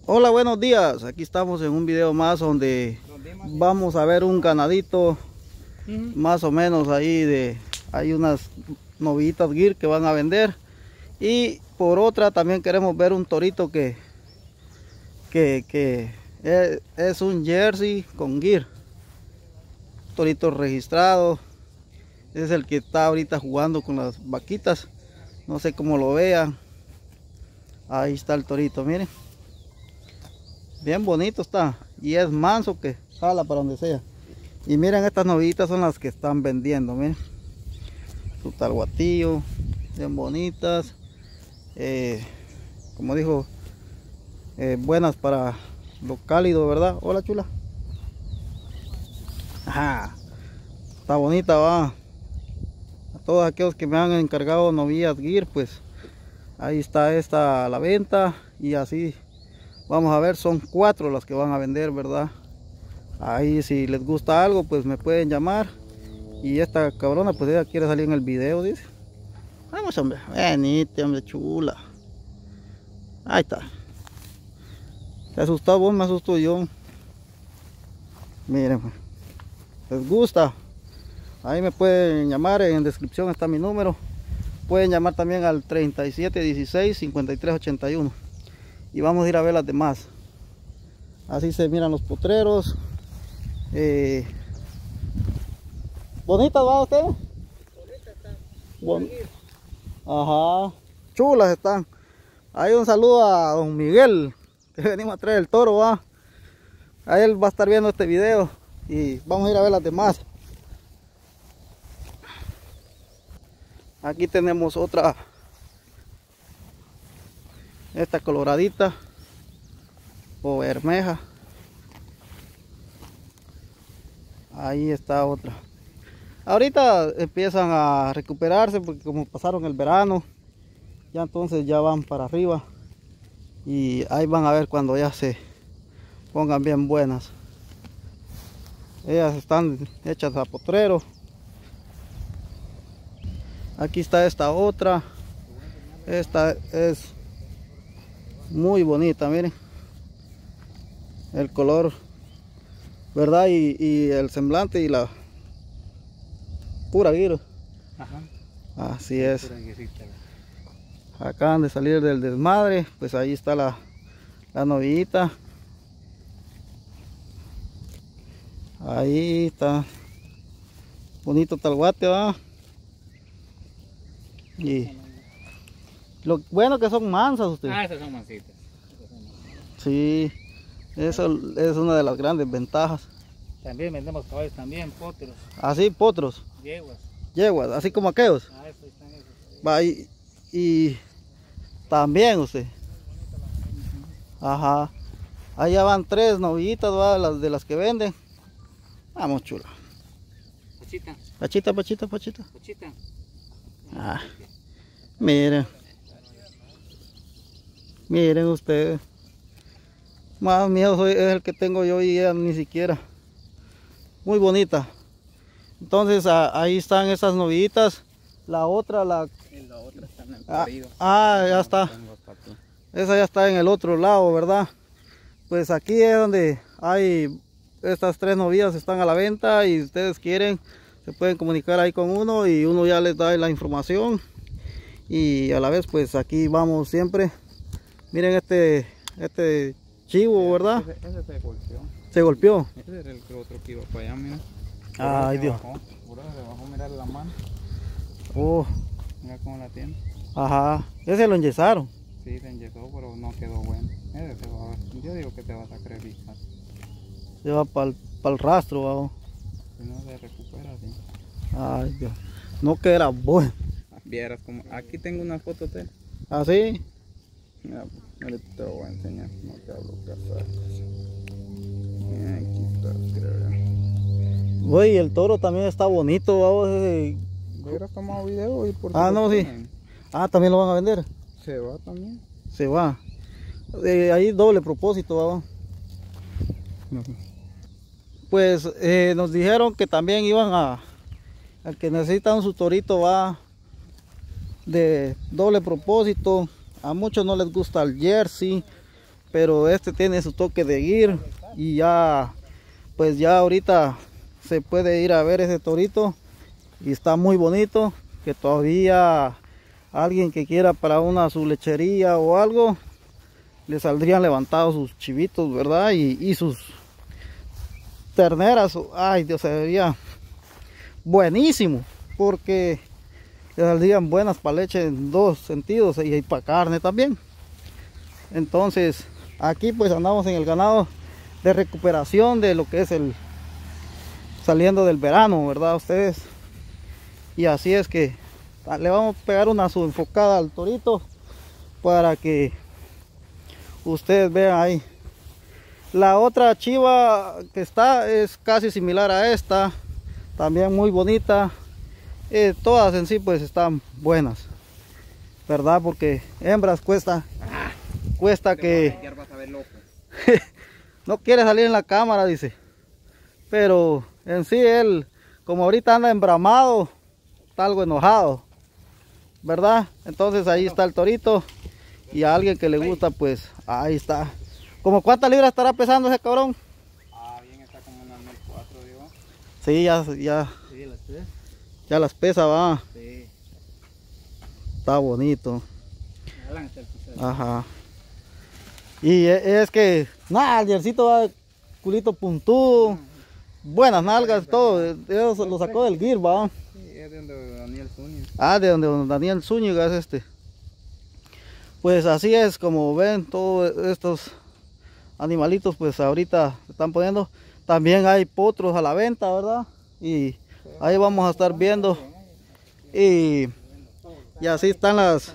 Hola, buenos días. Aquí estamos en un video más donde vamos a ver un ganadito más o menos ahí hay unas novillitas Gyr que van a vender, y por otra también queremos ver un torito que es un Jersey con Gyr, torito registrado. Es el que está ahorita jugando con las vaquitas, no sé cómo lo vean. Ahí está el torito, miren, bien bonito está, y es manso que jala para donde sea. Y miren, estas novillitas son las que están vendiendo, miren, su talguatillo, bien bonitas, como dijo, buenas para lo cálido, ¿verdad? Hola, chula. Ajá, está bonita, va. A todos aquellos que me han encargado novillas Gyr, pues ahí está esta a la venta. Y así vamos a ver, son 4 las que van a vender, ¿verdad? Ahí si les gusta algo, pues me pueden llamar. Y esta cabrona, pues ella quiere salir en el video, dice. Vamos, hombre, venite, hombre, chula. Ahí está. ¿Te asustó vos? Me asusto yo. Miren, les gusta, ahí me pueden llamar, en descripción está mi número. Pueden llamar también al 3716-5381. Y vamos a ir a ver las demás. Así se miran los potreros. ¿Bonitas va usted? Bonitas están. Ajá, chulas están. Ahí un saludo a don Miguel, que venimos a traer el toro, va. A él va a estar viendo este video. Y vamos a ir a ver las demás. Aquí tenemos otra, esta coloradita o bermeja. Ahí está otra. Ahorita empiezan a recuperarse porque como pasaron el verano, ya entonces ya van para arriba. Y ahí van a ver cuando ya se pongan bien buenas. Ellas están hechas a potrero. Aquí está esta otra. Esta es muy bonita, miren. El color, ¿verdad? Y el semblante y la pura Gyr. Ajá. Así es. Acaban de salir del desmadre. Pues ahí está la novillita. Ahí está. Bonito talguate, va. Y lo bueno que son mansas ustedes. Ah, esas son mansitas. Sí, eso es una de las grandes ventajas. También vendemos caballos, también potros. Así, potros, Yeguas. yeguas, así como aquellos. Ah, eso están esos. Va, y también usted. Ajá. Allá van 3 novillitas, va, de las que venden. Vamos, chula. Pachita. Pachita, pachita, pachita. Pachita. Ah, miren. Miren ustedes. Más miedo es el que tengo yo y ella ni siquiera. Muy bonita. Entonces ahí están esas novillitas. La otra, Y la otra está en el corrido. ya está. Esa ya está en el otro lado, ¿verdad? Pues aquí es donde hay estas 3 novillas, están a la venta. Y si ustedes quieren, se pueden comunicar ahí con uno y uno ya les da la información. Y a la vez, pues aquí vamos siempre. Miren este chivo, ¿verdad? Ese se golpeó. Se golpeó. Ese era el otro que iba para allá, mira. Ay, Dios. Por eso se bajó, mirar la mano. Oh, Mira cómo la tiene. ajá. Ese lo enyesaron. Sí, se enyesó, pero no quedó bueno. Ese se va a ver. Yo digo que te vas a creer. Se va para el rastro, vamos. Si no se recupera, sí. Ay, Dios. No que era bueno. Vieras como. Aquí tengo una foto de él. Así. Mira, ahorita te lo voy a enseñar. No te hablo casar. Aquí está, creo. Oye, el toro también está bonito, vamos. ¿Hubieras tomado video y por Ah, no, sí. Ah, también lo van a vender. Se va también. Se va. Ahí doble propósito, vamos. Pues nos dijeron que también iban al que necesitan su torito, va de doble propósito. A muchos no les gusta el Jersey, pero este tiene su toque de guir y ya, pues ya ahorita se puede ir a ver ese torito y está muy bonito, que todavía alguien que quiera para su lechería o algo, le saldrían levantados sus chivitos, ¿verdad? Y sus terneras, ay Dios, se vería buenísimo, porque le saldrían buenas para leche en dos sentidos y para carne también. Entonces aquí pues andamos en el ganado de recuperación de lo que es el saliendo del verano, ¿verdad ustedes? Y así es que le vamos a pegar una subenfocada al torito para que ustedes vean ahí. La otra chiva que está es casi similar a esta, también muy bonita. Todas en sí pues están buenas, ¿verdad? Porque hembras cuesta que no quiere salir en la cámara, dice. Pero en sí él, como ahorita anda embramado, está algo enojado, ¿verdad? Entonces ahí está el torito. Y a alguien que le gusta, pues ahí está. ¿Como cuántas libras estará pesando ese cabrón? Bien, está como unas 1004, digo. Sí, ya las pesa, va. Sí. Está bonito. Ajá. Y es que, nada, el yercito va culito puntudo, buenas nalgas, todo. Eso lo sacó del guir, va. Sí, es de donde Daniel Zúñiga. Ah, de donde Daniel Zúñiga es este. Pues así es, como ven, todos estos animalitos pues ahorita se están poniendo. También hay potros a la venta, ¿verdad? Y ahí vamos a estar viendo. Y así están las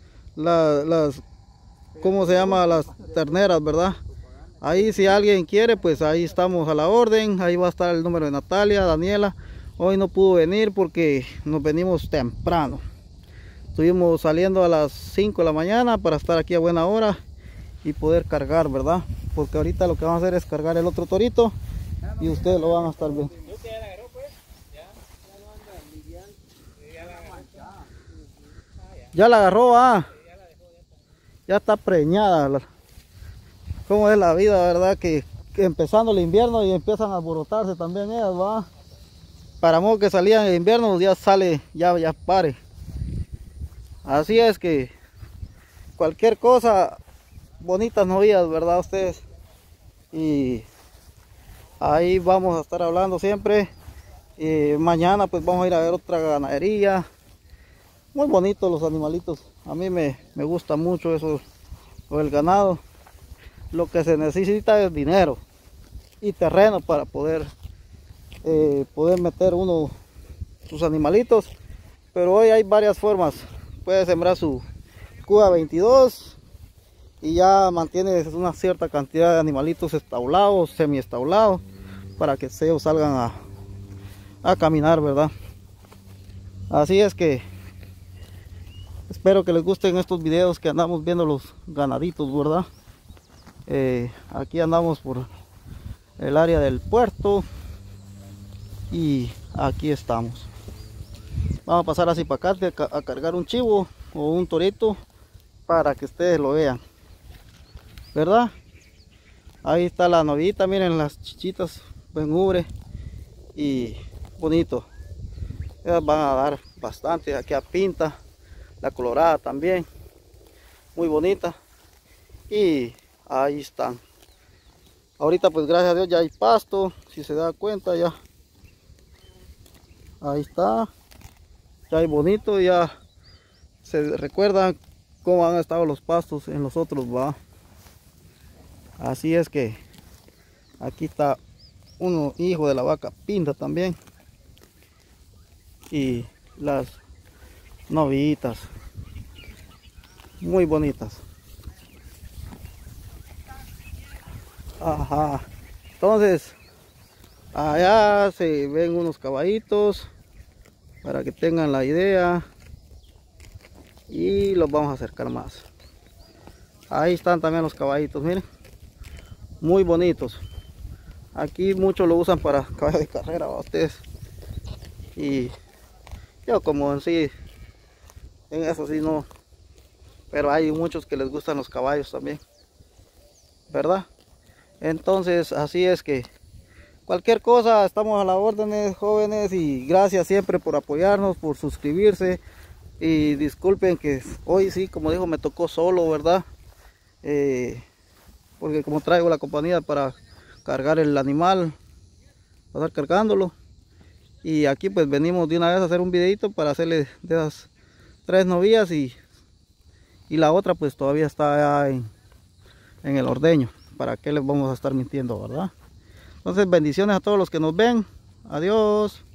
¿cómo se llama? Las terneras, ¿verdad? Ahí si alguien quiere, pues ahí estamos a la orden. Ahí va a estar el número de Natalia, Daniela. Hoy no pudo venir porque nos venimos temprano. Estuvimos saliendo a las 5 de la mañana para estar aquí a buena hora y poder cargar, ¿verdad? Porque ahorita lo que vamos a hacer es cargar el otro torito y ustedes lo van a estar viendo. Ya la agarró, ya está preñada. Cómo es la vida, ¿verdad? Que empezando el invierno y empiezan a alborotarse también ellas, ¿va? Para modo que salían en invierno, ya sale, ya pare. Así es que cualquier cosa, bonitas novillas, ¿verdad ustedes? Y ahí vamos a estar hablando siempre. Mañana pues vamos a ir a ver otra ganadería. Muy bonitos los animalitos. A mí me gusta mucho eso, el ganado. Lo que se necesita es dinero y terreno para poder meter sus animalitos. Pero hoy hay varias formas. Puede sembrar su Cuba 22 y ya mantiene una cierta cantidad de animalitos estaulados, semi-estaulados, para que ellos salgan a caminar, ¿verdad? Así es que espero que les gusten estos videos que andamos viendo los ganaditos, ¿verdad? Aquí andamos por el área del puerto y aquí estamos. Vamos a pasar así para acá a cargar un chivo o un torito para que ustedes lo vean, ¿verdad? Ahí está la novita, miren las chichitas, buen ubre y bonito. Ellas van a dar bastante. Aquí a pinta, la colorada también, muy bonita. Y ahí están. Ahorita pues gracias a Dios ya hay pasto, si se da cuenta ya. Ahí está. Ya hay bonito, ya se recuerdan cómo han estado los pastos en los otros, va. Así es que aquí está uno hijo de la vaca pinta también. Y las novitas muy bonitas. Ajá. Entonces allá se ven unos caballitos para que tengan la idea y los vamos a acercar más. Ahí están también los caballitos, miren, muy bonitos. Aquí muchos lo usan para caballos de carrera, ¿va? Ustedes. Y yo como en sí, en eso sí no, pero hay muchos que les gustan los caballos también. ¿verdad? Entonces así es que cualquier cosa estamos a la orden, jóvenes, y gracias siempre por apoyarnos, por suscribirse. Y disculpen que hoy sí, como dijo, me tocó solo, ¿verdad? Porque como traigo la compañía para cargar el animal, para estar cargándolo, y aquí pues venimos de una vez a hacer un videito para hacerle de esas 3 novillas, y la otra pues todavía está en el ordeño. ¿Para qué les vamos a estar mintiendo, verdad? Entonces bendiciones a todos los que nos ven. Adiós.